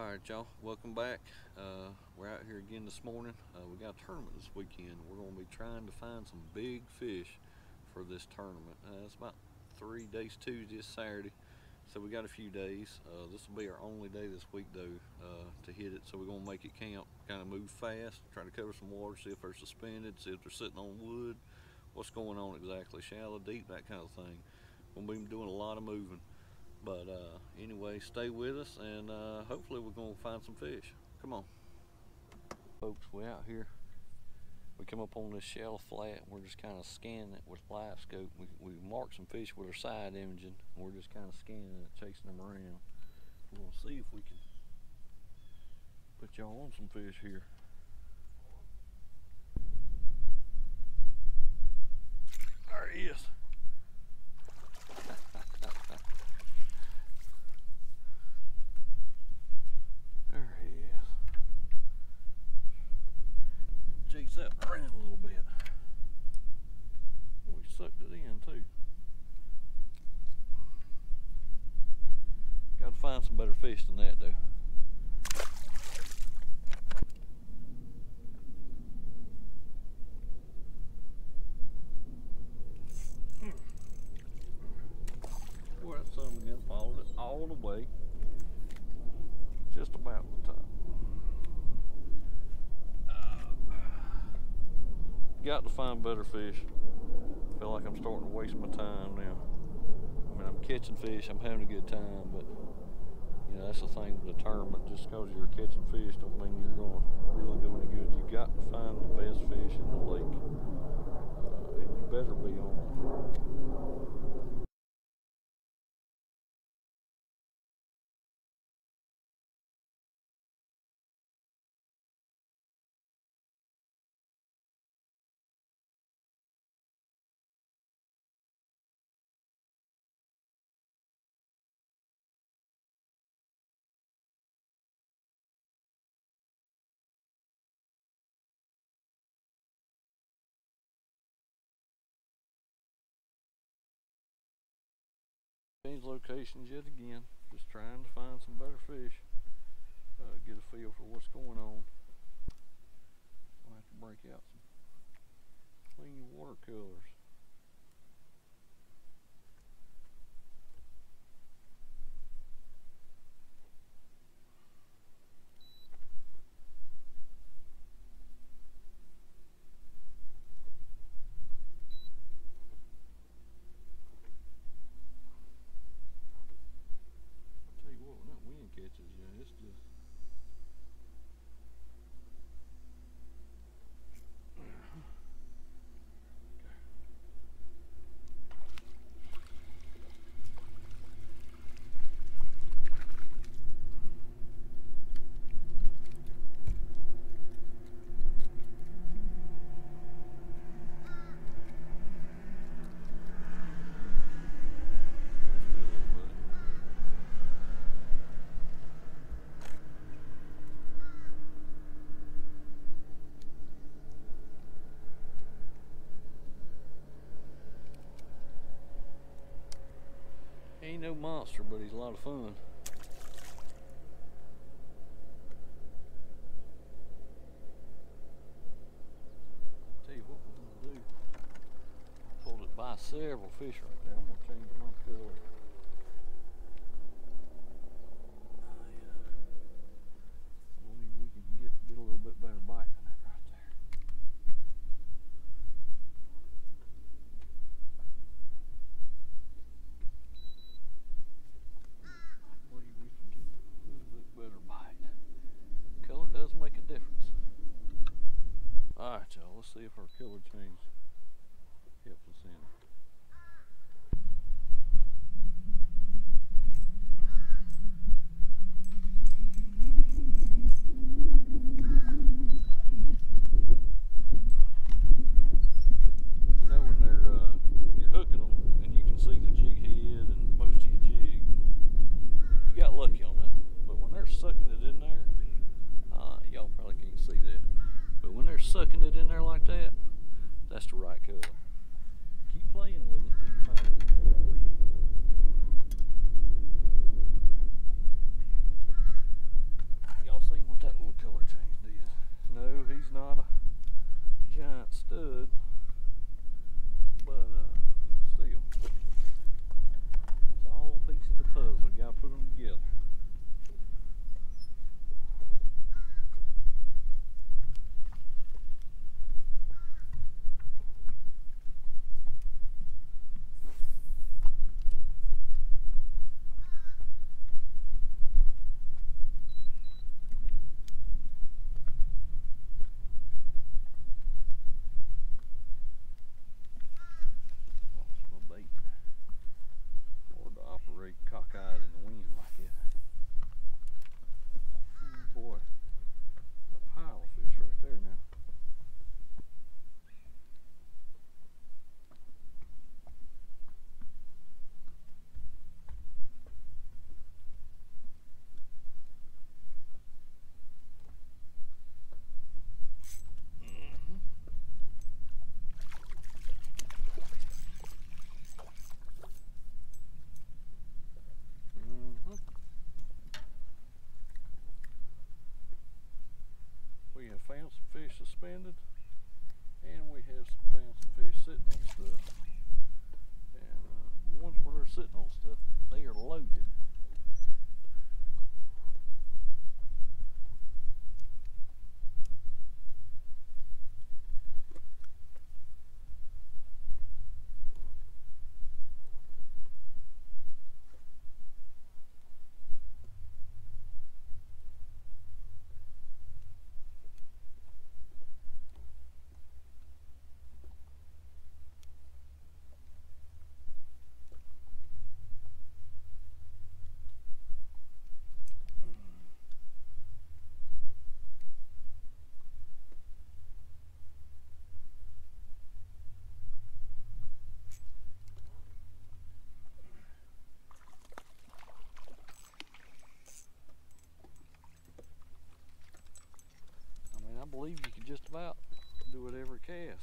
Alright y'all, welcome back. We're out here again this morning. We got a tournament this weekend. We're going to be trying to find some big fish for this tournament. It's about 3 days, Tuesday, Saturday, so we got a few days. This will be our only day this week though to hit it, so we're going to make it count, kind of move fast, try to cover some water, see if they're suspended, see if they're sitting on wood, what's going on exactly, shallow, deep, that kind of thing. We'll be doing a lot of moving. But anyway, stay with us and hopefully we're going to find some fish. Come on. Folks, we're out here. We come up on this shallow flat and we're just kind of scanning it with livescope. We marked some fish with our side imaging and we're just kind of scanning it, chasing them around. We're going to see if we can put y'all on some fish here. There he is. Jigs that around a little bit. We sucked it in too. Got to find some better fish than that though. Boy, that son again followed it all the way. Just about the top. Got to find better fish. I feel like I'm starting to waste my time now. I mean, I'm catching fish, I'm having a good time, but you know, that's the thing with the tournament. Just because you're catching fish don't mean you're going to really do any good. You got to find the best fish in the lake, and you better be on it. Change locations yet again, just trying to find some better fish, get a feel for what's going on. I'll have to break out some clean watercolors. It's just ain't no monster, but he's a lot of fun. Tell you what we're gonna do. Pulled it by several fish right there. I'm gonna change my color. I believe we can get a little bit better bite than that right there. Alright y'all, let's see if our color change helps us in. You know when you're hooking them and you can see the jig head and most of your jig, you got lucky on that. But when they're sucking it in there, y'all probably can't see that. But when they're sucking it in there like that, that's the found some fish suspended, and we have found some fish sitting on stuff. And the ones where they're sitting on stuff, they are loaded. I believe you can just about do it every cast.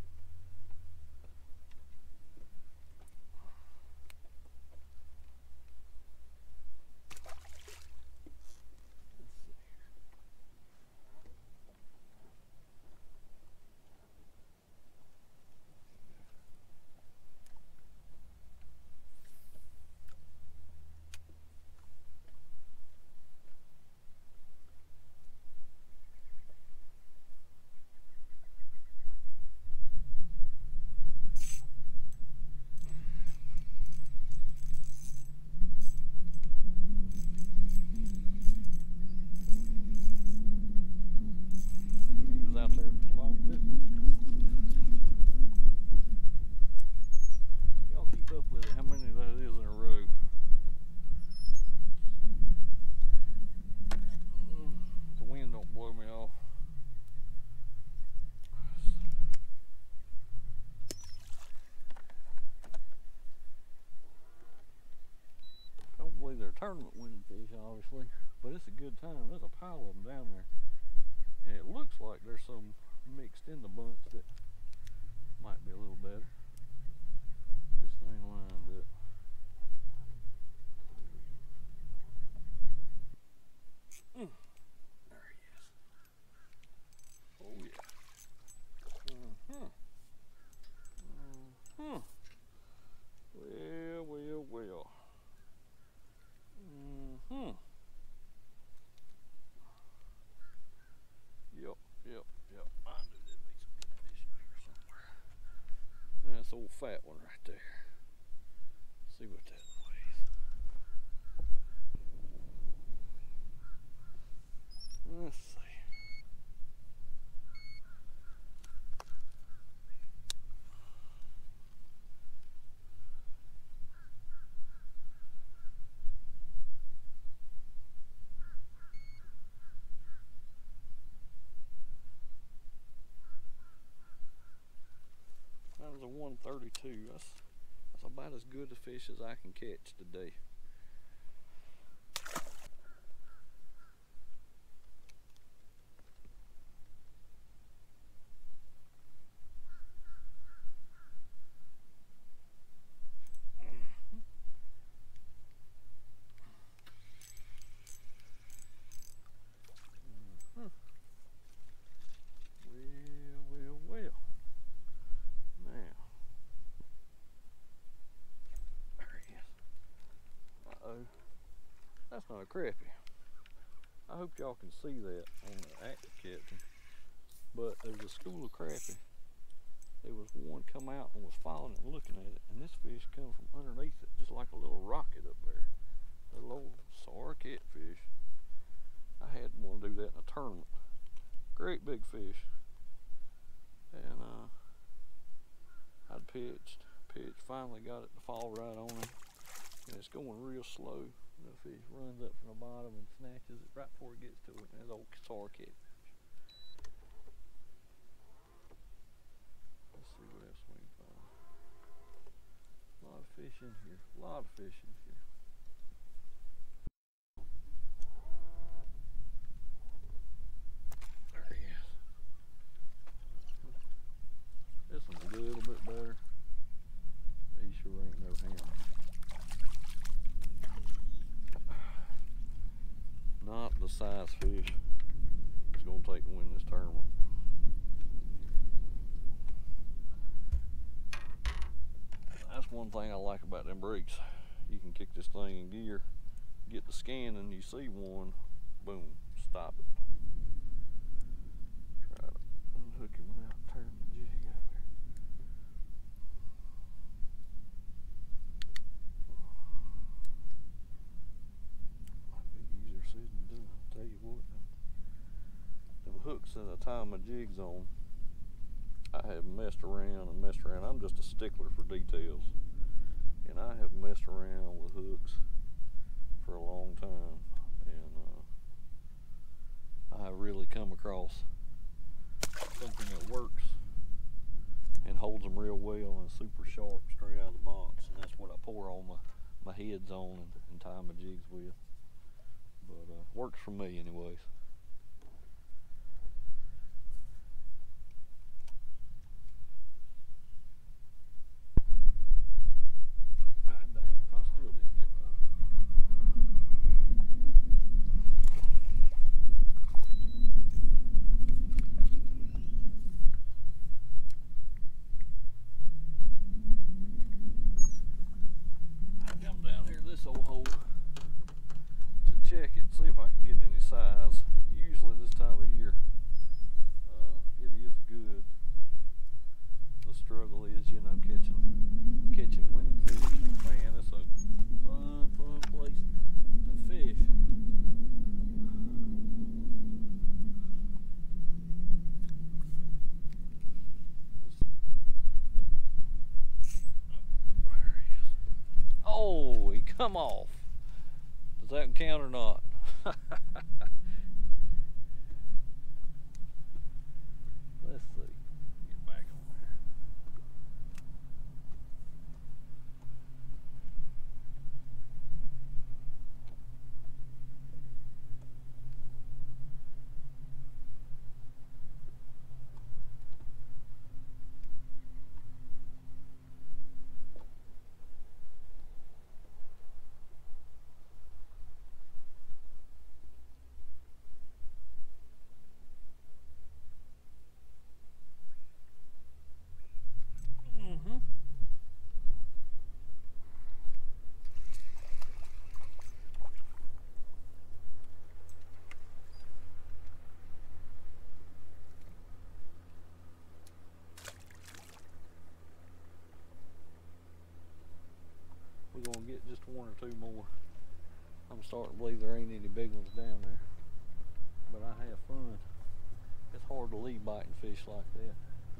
They're tournament winning fish, obviously, but it's a good time. There's a pile of them down there, and it looks like there's some mixed in the bunch that might be a little better. This thing lined up. There he is. Oh yeah. Well. Yep. I knew there'd be some good fish in here somewhere. That's old fat one right there. Let's see what that weighs. Let's see. That was a 132. That's about as good a fish as I can catch today. Well. Now, there he is. Uh-oh. That's not a crappie. I hope y'all can see that on the active captain. But there's a school of crappie. There was one come out and was following it and looking at it, and this fish come from underneath it, just like a little rocket up there. A little sour catfish. I had one do that in a tournament. Great big fish. And I'd pitched, finally got it to fall right on him. And it's going real slow. The fish runs up from the bottom and snatches it right before it gets to it. And it's old sour catfish. Let's see what else we can find. A lot of fish in here. A lot of fish in here. There he is. This one's a little bit better. He sure ain't no ham. Not the size fish. It's gonna take to win this tournament. That's one thing I like about them brakes. You can kick this thing in gear, get the scan, and you see one, boom, stop it. Try to unhook it without turning the jig over. Might be easier said than done, I'll tell you what. Them hooks that I tie my jigs on, I have messed around and messed around. I'm just a stickler for details. And I have messed around with hooks for a long time. And I really come across something that works and holds them real well and super sharp straight out of the box. And that's what I pour all my heads on and tie my jigs with. But works for me anyways. Check it, see if I can get any size. Usually this time of year, it is good. The struggle is, you know, catching winning fish. Man, it's a fun place to fish. There he is. Oh, he come off. Does that count or not? Let's see. Get back on there. We're gonna get just one or two more. I'm starting to believe there ain't any big ones down there, but I have fun. It's hard to leave biting fish like that.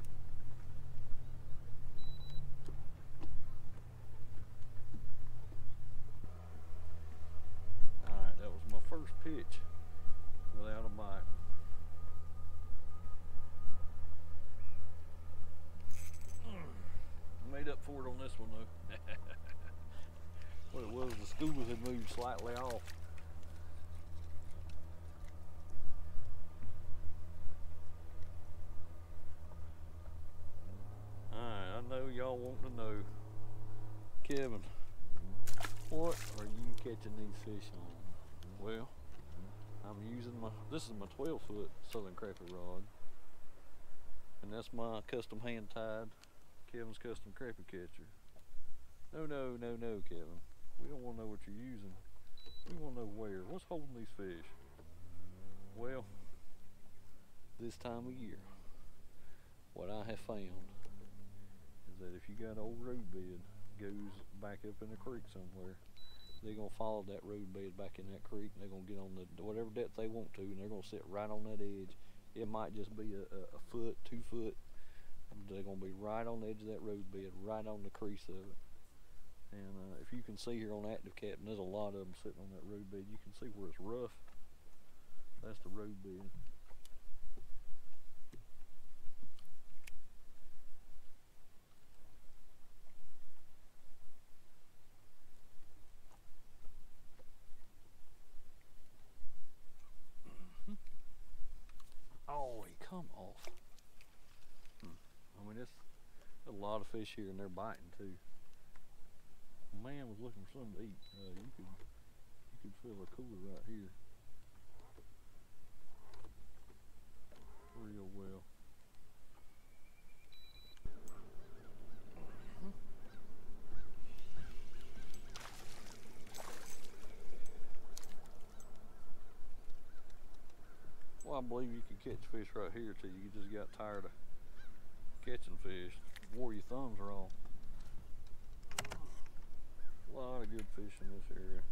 Alright, that was my first pitch without a bite. Made up for it on this one though. What it was, the school had moved slightly off. Alright, I know y'all want to know, Kevin, what are you catching these fish on? Well, I'm using this is my 12-foot Southern Crappie rod. And that's my custom hand-tied Kevin's custom crappie catcher. No, Kevin. We don't want to know what you're using. We want to know where. What's holding these fish? Well, this time of year, what I have found is that if you got an old road bed goes back up in the creek somewhere, they're going to follow that road bed back in that creek, and they're going to get on the whatever depth they want to, and they're going to sit right on that edge. It might just be a foot, 2 foot. They're going to be right on the edge of that road bed, right on the crease of it. And if you can see here on Active Captain, there's a lot of them sitting on that road bed. You can see where it's rough. That's the road bed. Oh, he come off. I mean, it's a lot of fish here, and they're biting too. Man was looking for something to eat. You could fill a cooler right here. Well, I believe you could catch fish right here till you just got tired of catching fish, wore your thumbs wrong. A lot of good fish in this area.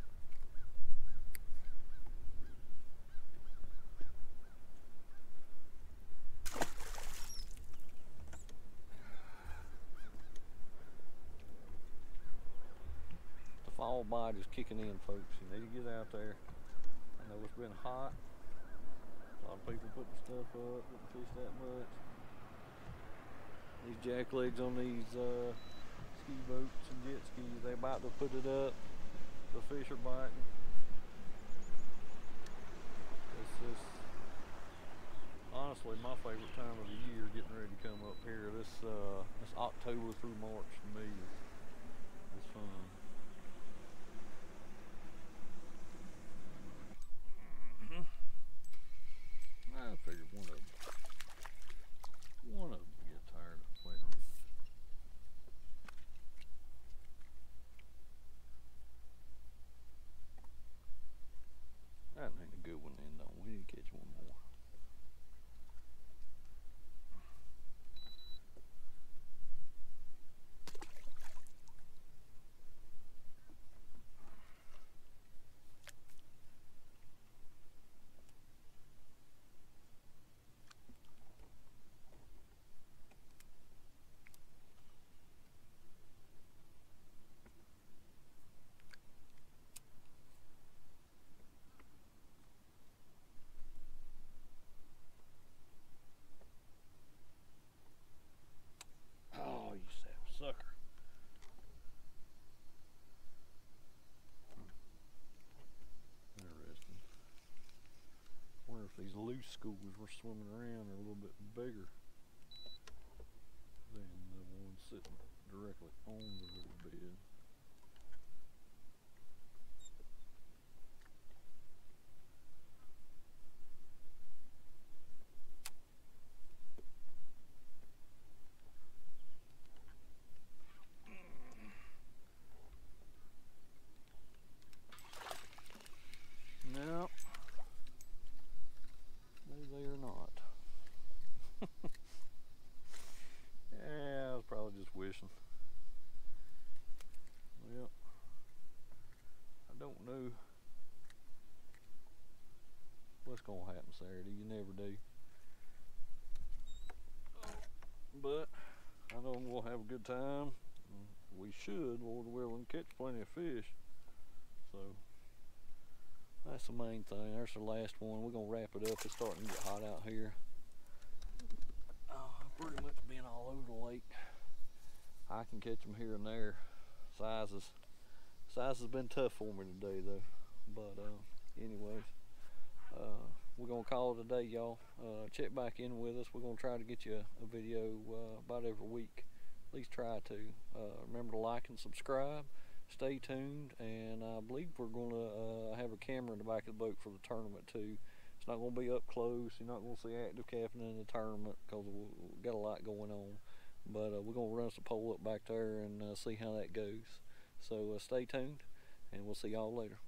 The fall bite is kicking in, folks. You need to get out there. I know it's been hot. A lot of people putting stuff up, didn't fish that much. These jack legs on these ski boats and jet skis, they about to put it up. The fish are biting. It's just honestly my favorite time of the year, getting ready to come up here. This October through March to me is fun. I figured one of them would get tired of playing around. That ain't a good one then, though. We need to catch one more. Oh, you sucker. Interesting. Wonder if these loose schools we're swimming around are a little bit bigger than the ones sitting directly on the riverbed. No, maybe they are not. Yeah, I was probably just wishing. Well, I don't know what's gonna happen Saturday. You never do. But I know we'll have a good time. We should, Lord willing, catch plenty of fish. So that's the main thing. There's the last one. We're gonna wrap it up. It's starting to get hot out here. I've pretty much been all over the lake. I can catch them here and there. Size has been tough for me today though. But anyways, we're gonna call it a day, y'all. Check back in with us. We're gonna try to get you a video about every week. At least try to. Remember to like and subscribe. Stay tuned, and I believe we're gonna have a camera in the back of the boat for the tournament too. It's not gonna be up close. You're not gonna see active captain in the tournament because we've got a lot going on. But we're gonna run some pole up back there and see how that goes. So stay tuned, and we'll see y'all later.